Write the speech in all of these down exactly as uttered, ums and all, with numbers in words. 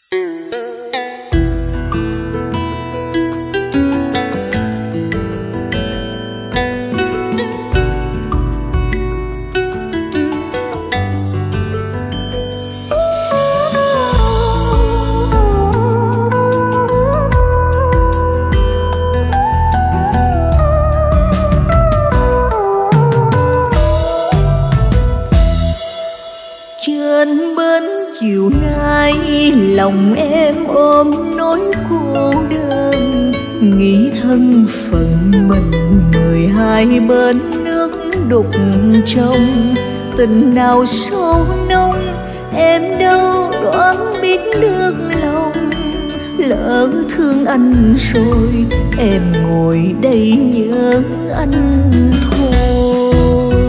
Lòng em ôm nỗi cô đơn, nghĩ thân phận mình người hai bên nước đục trong. Tình nào sâu nông em đâu đoán biết được lòng, lỡ thương anh rồi em ngồi đây nhớ anh thôi.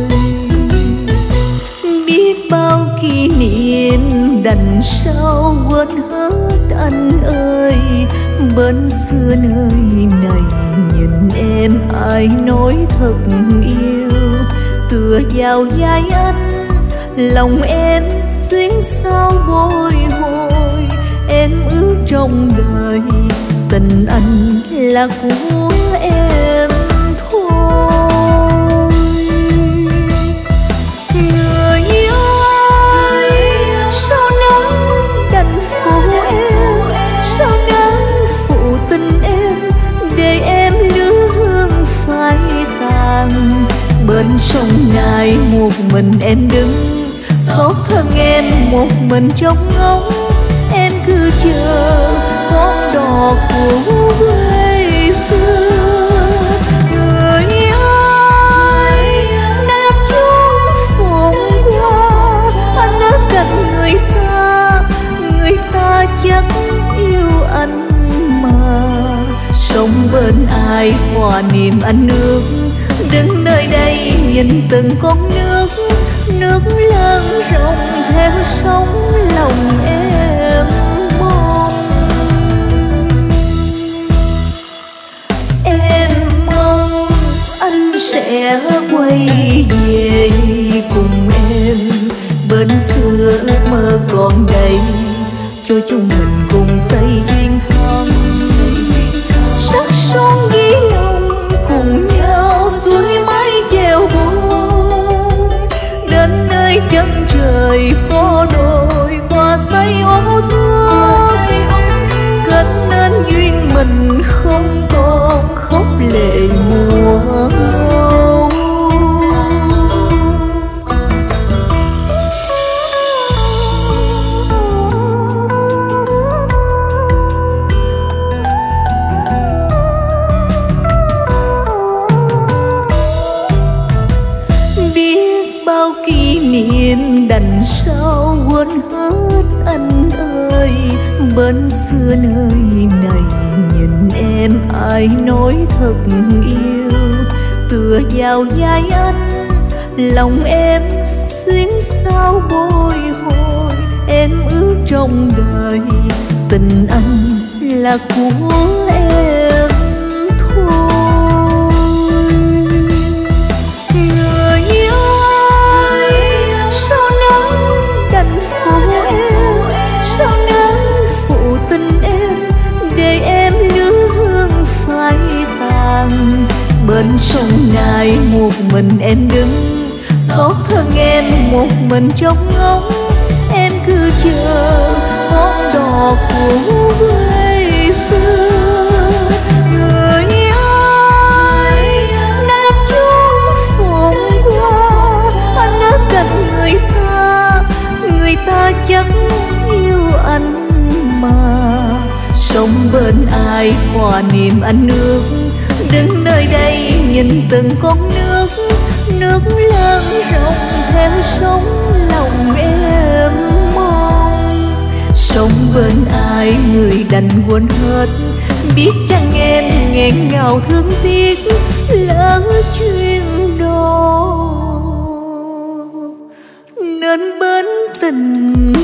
Biết bao kỷ niệm đành sao quên hết anh ơi, bên xưa nơi này nhìn em ai nói thật yêu. Tựa vào vai anh lòng em xuyến sao bồi hồi, em ước trong đời tình anh là của em thôi. Người yêu ơi, sao nỡ đành phụ em, sao nỡ phụ tình em, để em lứa hương phai tàn. Bên sông này một mình em đứng, xót thân em một mình trong ngóng. Em cứ chờ con đò của quê xưa. Người ơi, nay anh trốn phụng qua, anh ở cạnh người ta, người ta chắc yêu anh mà. Sống bên ai hòa niềm anh nước, đứng nơi đây nhìn từng con nước, nước lớn rộng theo sóng lòng em mong. Em mong anh sẽ quay về cùng em, bên xưa ước mơ còn đây, cho chúng mình cùng xây duyên thắm. Sắc son ghi lòng cùng nhau xuôi mái chèo buồn, đến nơi chân trời khó đôi qua say ô thương. Kết nên duyên mình không còn khóc lệ mùa ngâu. Đành sao quên hết anh ơi, bên xưa nơi này nhìn em ai nói thật yêu. Tựa vào vai anh lòng em xuyến sao bồi hồi, em ước trong đời tình anh là của em thôi. Bên sông này một mình em đứng, xót thân em một mình trong ngóng. Em cứ chờ con đò của quê xưa. Người ơi, nay anh trốn phụng qua, anh ở cạnh người ta, người ta chắc yêu anh mà. Sống bên ai hòa niềm anh nước, đứng nơi đây nhìn từng con nước, nước lớn rộng theo sóng lòng em mong. Sống bên ai người đành quên hết, biết chăng em nghẹn ngào thương tiếc lỡ chuyện đó, nên bên tình